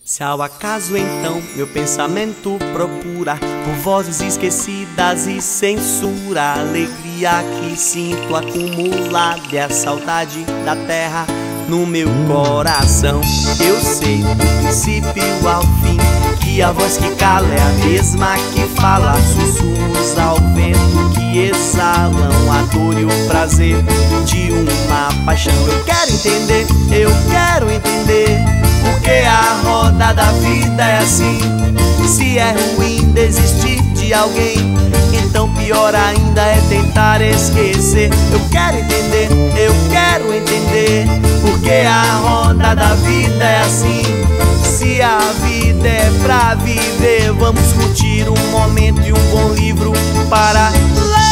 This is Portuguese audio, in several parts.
Se ao acaso então meu pensamento procura por vozes esquecidas e censura a alegria que sinto acumulada e a saudade da terra no meu coração. Eu sei do princípio ao fim que a voz que cala é a mesma que fala, sussurros ao vento que exalam a dor e o prazer de uma paixão. Eu quero entender porque a roda da vida é assim. Se é ruim desistir de alguém, então pior ainda é tentar esquecer. Eu quero entender porque a roda da vida é assim. Se a vida é pra viver, vamos curtir um momento e um bom livro para ler.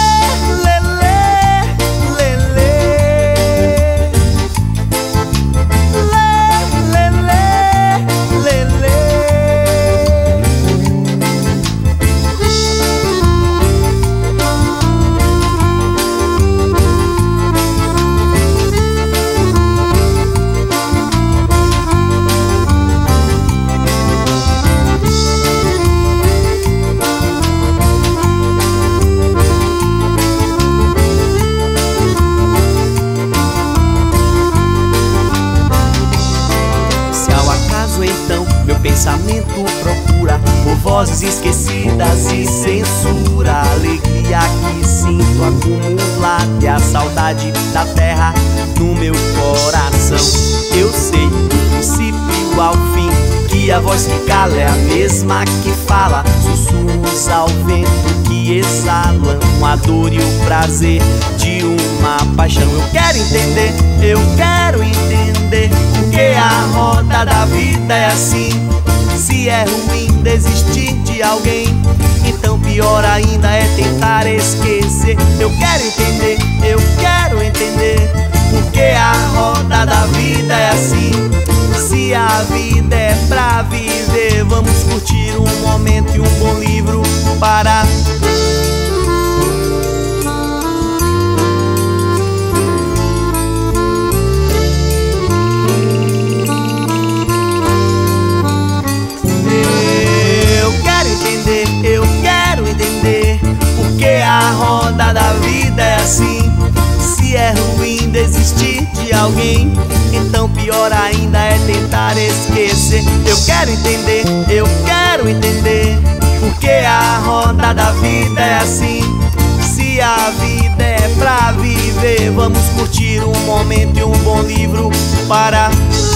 Então meu pensamento procura por vozes esquecidas e censura a alegria que sinto acumular e a saudade da terra no meu coração. Eu sei do princípio ao fim que a voz que cala é a mesma que fala, sussurros ao vento que exalam a dor e o prazer de uma paixão. Eu quero entender porque a roda da vida é assim. Se é ruim desistir de alguém, então pior ainda é tentar esquecer. Eu quero entender porque a roda da vida é assim. Se a vida é pra viver, vamos curtir um momento e um bom livro para porque a roda da vida é assim. Se é ruim desistir de alguém, então pior ainda é tentar esquecer. Eu quero entender porque a roda da vida é assim. Se a vida é pra viver, vamos curtir um momento e um bom livro para